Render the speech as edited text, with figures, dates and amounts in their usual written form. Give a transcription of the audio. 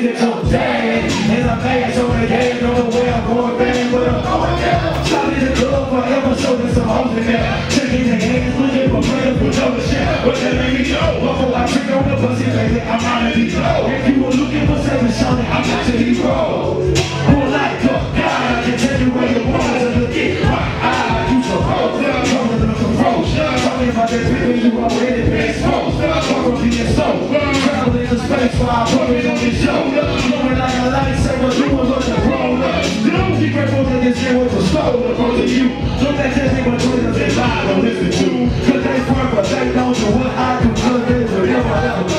music to dad. And I'm mad, so they ain't know where I'm going back, but I'm going down. Stop in the club forever, so there's some hoes in there. Shaking their hands, looking for players with no shit. But that ain't me, no. Before I trick on the pussy, baby, I'm out of these low. If you were looking for saving Shawnee, I'm not your hero. Pull like a God, I can tell you where you want to look at. You supposed to come to the approach. Talking about that people you already been exposed. Fuck on being so. Traveling in space while I put it on this show. Blowing like a lightsaber, doing what the grown up. Be grateful that this shit was stolen from you. Don't let that thing with Twitter and lie, don't listen to. Cause they work, but they don't know what I do. Cause they will never ever